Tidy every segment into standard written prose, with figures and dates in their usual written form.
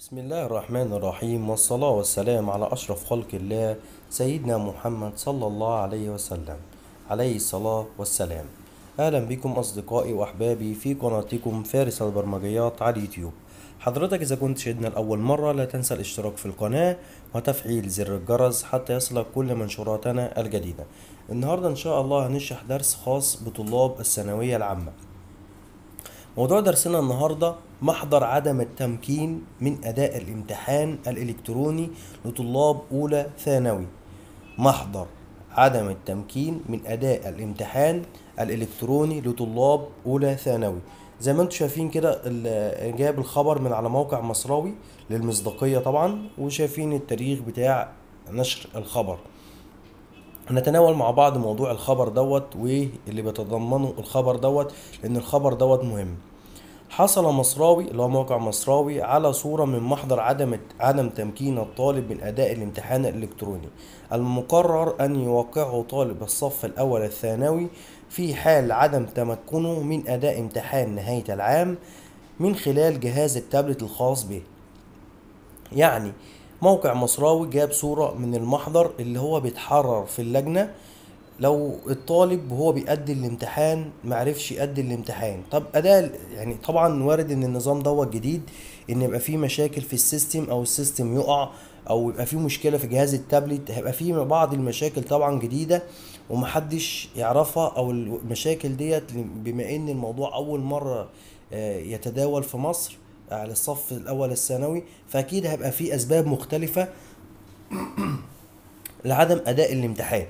بسم الله الرحمن الرحيم، والصلاة والسلام على أشرف خلق الله سيدنا محمد صلى الله عليه وسلم، عليه الصلاة والسلام. أهلا بكم أصدقائي وأحبابي في قناتكم فارس البرمجيات على اليوتيوب. حضرتك إذا كنت شاهدنا لأول مرة لا تنسى الاشتراك في القناة وتفعيل زر الجرس حتى يصلك كل منشوراتنا الجديدة. النهاردة إن شاء الله هنشرح درس خاص بطلاب الثانوية العامة. موضوع درسنا النهاردة محضر عدم التمكين من أداء الامتحان الإلكتروني لطلاب أولى ثانوي. محضر عدم التمكين من أداء الامتحان الإلكتروني لطلاب أولى ثانوي. زي ما انتم شايفين كده جايب الخبر من على موقع مصراوي للمصداقية طبعا، وشايفين التاريخ بتاع نشر الخبر. هنتناول مع بعض موضوع الخبر دوت واللي بيتضمنه الخبر دوت، لأن الخبر دوت مهم. حصل مصراوي اللي هو موقع مصراوي على صورة من محضر عدم تمكين الطالب من أداء الامتحان الإلكتروني المقرر أن يوقعه طالب الصف الأول الثانوي في حال عدم تمكنه من أداء امتحان نهاية العام من خلال جهاز التابلت الخاص به. يعني موقع مصراوي جاب صورة من المحضر اللي هو بيتحرر في اللجنة لو الطالب وهو بيأدي الامتحان معرفش يأدي الامتحان. طب أداء يعني طبعا وارد ان النظام دوت جديد، ان يبقى فيه مشاكل في السيستم او السيستم يقع او يبقى فيه مشكلة في جهاز التابلت، هيبقى فيه بعض المشاكل طبعا جديدة ومحدش يعرفها، او المشاكل ديت بما ان الموضوع اول مرة يتداول في مصر على الصف الاول الثانوي، فاكيد هيبقى فيه اسباب مختلفة لعدم اداء الامتحان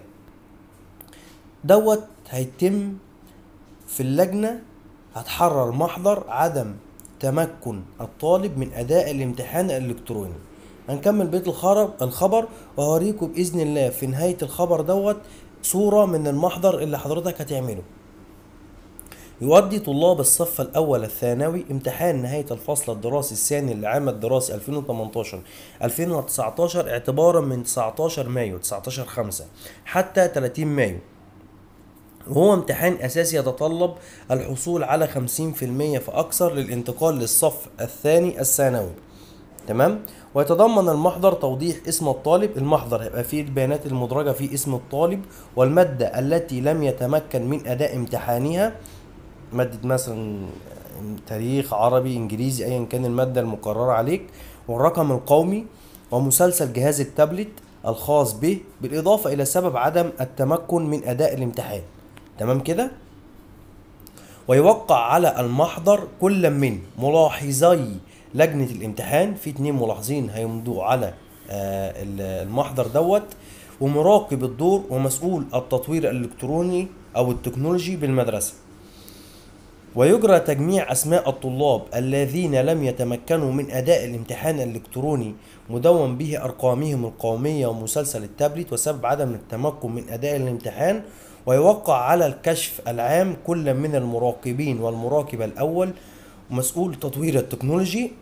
دوت. هيتم في اللجنة، هتحرر محضر عدم تمكن الطالب من أداء الامتحان الإلكتروني. هنكمل بقية الخبر وهوريكم بإذن الله في نهاية الخبر دوت صورة من المحضر اللي حضرتك هتعمله. يؤدي طلاب الصف الأول الثانوي امتحان نهاية الفصل الدراسي الثاني للعام الدراسي 2018-2019 اعتبارا من 19 مايو 19/5 حتى 30 مايو، وهو امتحان أساسي يتطلب الحصول على 50% فأكثر للانتقال للصف الثاني الثانوي. تمام. ويتضمن المحضر توضيح اسم الطالب. المحضر هيبقى فيه البيانات المدرجة في اسم الطالب والمادة التي لم يتمكن من أداء امتحانها، مادة مثلا تاريخ، عربي، إنجليزي، أيا كان المادة المقررة عليك، والرقم القومي ومسلسل جهاز التابلت الخاص به، بالإضافة إلى سبب عدم التمكن من أداء الامتحان. تمام كده. ويوقع على المحضر كل من ملاحظي لجنة الامتحان، في 2 ملاحظين هيمضوا على المحضر دوت، ومراقب الدور ومسؤول التطوير الإلكتروني أو التكنولوجي بالمدرسة. ويجرى تجميع أسماء الطلاب الذين لم يتمكنوا من أداء الامتحان الإلكتروني مدون به أرقامهم القومية ومسلسل التابلت وسبب عدم التمكن من أداء الامتحان. ويوقع على الكشف العام كل من المراقبين والمراقب الأول ومسؤول تطوير التكنولوجي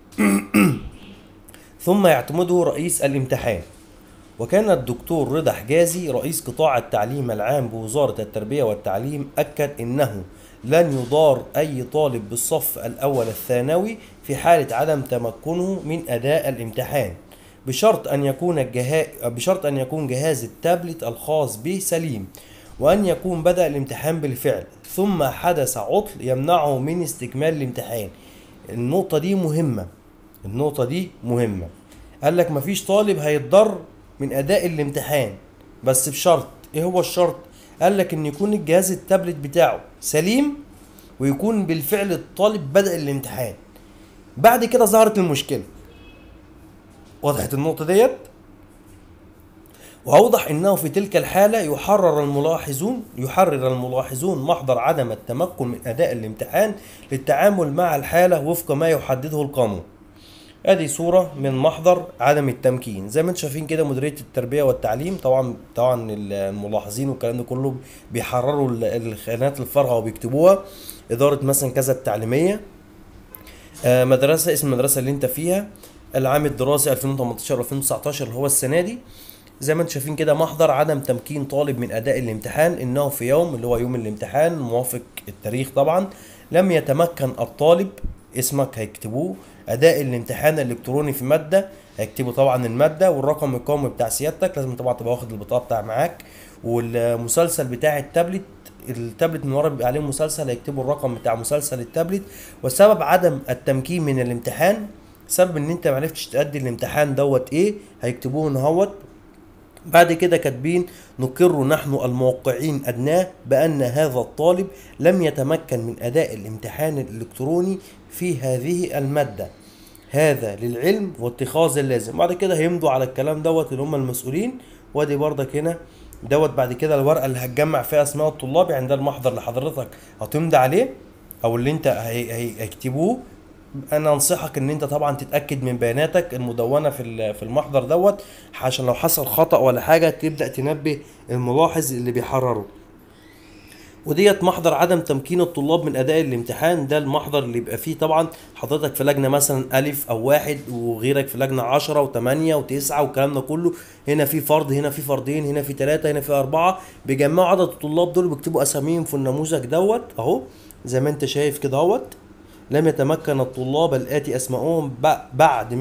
ثم يعتمده رئيس الامتحان. وكان الدكتور رضا حجازي رئيس قطاع التعليم العام بوزارة التربية والتعليم أكد إنه لن يضار أي طالب بالصف الأول الثانوي في حالة عدم تمكنه من أداء الامتحان، بشرط أن يكون جهاز التابلت الخاص به سليم، وأن يكون بدأ الامتحان بالفعل ثم حدث عطل يمنعه من استكمال الامتحان. النقطة دي مهمة، النقطة دي مهمة. قال لك مفيش طالب هيتضر من أداء الامتحان، بس بشرط. إيه هو الشرط؟ قال لك إن يكون الجهاز التابلت بتاعه سليم ويكون بالفعل الطالب بدأ الامتحان. بعد كده ظهرت المشكلة. وضحت النقطة ديت؟ وأوضح أنه في تلك الحالة يحرر الملاحظون محضر عدم التمكن من أداء الامتحان للتعامل مع الحالة وفق ما يحدده القانون. ادي صورة من محضر عدم التمكين. زي ما انتم شايفين كده مديرية التربية والتعليم، طبعا الملاحظين والكلام ده كله بيحرروا الخانات الفارغة وبيكتبوها. إدارة مثلا كذا التعليمية، مدرسة، اسم المدرسة اللي انت فيها، العام الدراسي 2018-2019 اللي هو السنة دي. زي ما انتم شايفين كده محضر عدم تمكين طالب من أداء الامتحان، إنه في يوم اللي هو يوم الامتحان موافق التاريخ طبعا لم يتمكن الطالب، اسمك هيكتبوه، اداء الامتحان الالكتروني في ماده، هيكتبوا طبعا الماده والرقم القومي بتاع سيادتك، لازم طبعا تبقى واخد البطاقه بتاع معاك، والمسلسل بتاع التابلت. التابلت من ورا بيبقى عليه مسلسل، هيكتبوا الرقم بتاع مسلسل التابلت. وسبب عدم التمكين من الامتحان، سبب ان انت معرفتش تأدي الامتحان دوت ايه، هيكتبوه هنا. بعد كده كاتبين: نقر نحن الموقعين أدناه بأن هذا الطالب لم يتمكن من أداء الامتحان الإلكتروني في هذه المادة، هذا للعلم واتخاذ اللازم. بعد كده هيمضوا على الكلام دوت اللي هم المسؤولين. وادي برضك هنا دوت بعد كده الورقة اللي هتجمع فيها أسماء الطلاب، يعني ده المحضر اللي حضرتك هتمضي عليه أو اللي أنت هيكتبوه. انا انصحك ان انت طبعا تتاكد من بياناتك المدونه في المحضر دوت، عشان لو حصل خطا ولا حاجه تبدا تنبه الملاحظ اللي بيحرره. وديت محضر عدم تمكين الطلاب من اداء الامتحان. ده المحضر اللي يبقى فيه طبعا حضرتك في لجنه مثلا الف او واحد، وغيرك في لجنه 10 و8 و9 والكلام ده كله. هنا في فرد، هنا في فردين، هنا في 3، هنا في 4. بيجمعوا عدد الطلاب دول وبيكتبوا اساميهم في النموذج دوت اهو زي ما انت شايف كده اهوت. لم يتمكن الطلاب الآتي أسمائهم بعد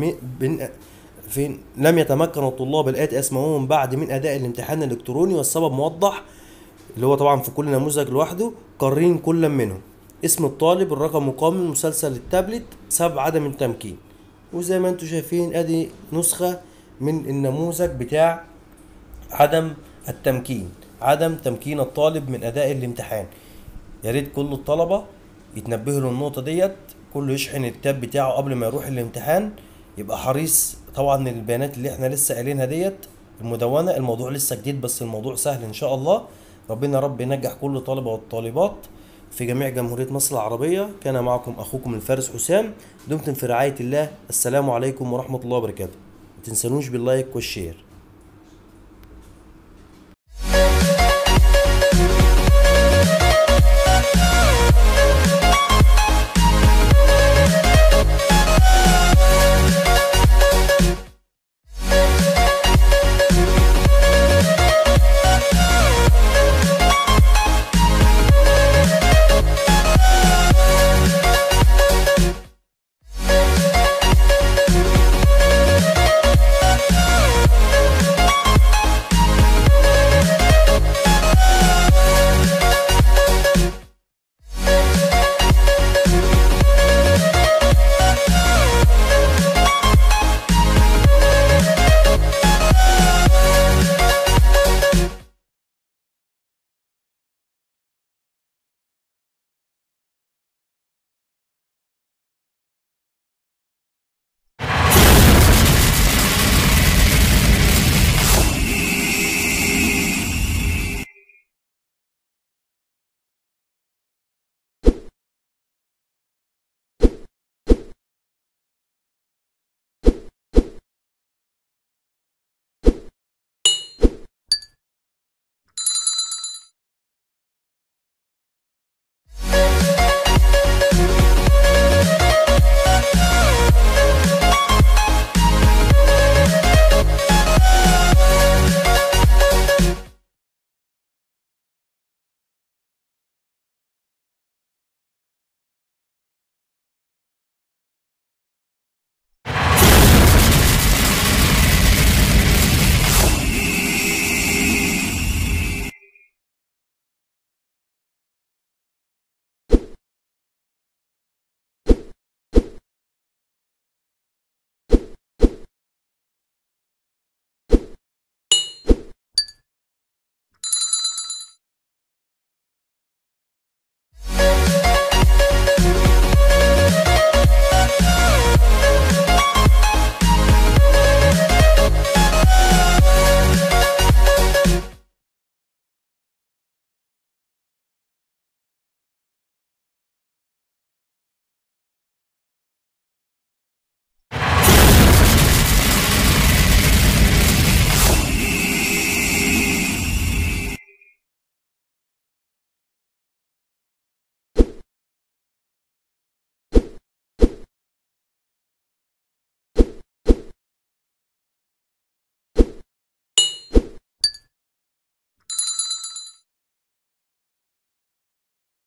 لم يتمكن الطلاب الآتي أسمائهم بعد من أداء الامتحان الإلكتروني، والسبب موضح اللي هو طبعا في كل نموذج لوحده. قارين كل منهم اسم الطالب، الرقم القومي، مسلسل التابلت، سبب عدم التمكين. وزي ما انتم شايفين ادي نسخة من النموذج بتاع عدم التمكين، عدم تمكين الطالب من أداء الامتحان. يا ريت كل الطلبة يتنبهوا للنقطة ديت، كله يشحن التاب بتاعه قبل ما يروح الامتحان، يبقى حريص طبعا البيانات اللي احنا لسه قايلينها ديت المدونة. الموضوع لسه جديد بس الموضوع سهل ان شاء الله. ربنا رب ينجح كل الطلبة والطالبات في جميع جمهورية مصر العربية. كان معكم اخوكم الفارس حسام، دمتم في رعاية الله. السلام عليكم ورحمة الله وبركاته. متنسونوش باللايك والشير.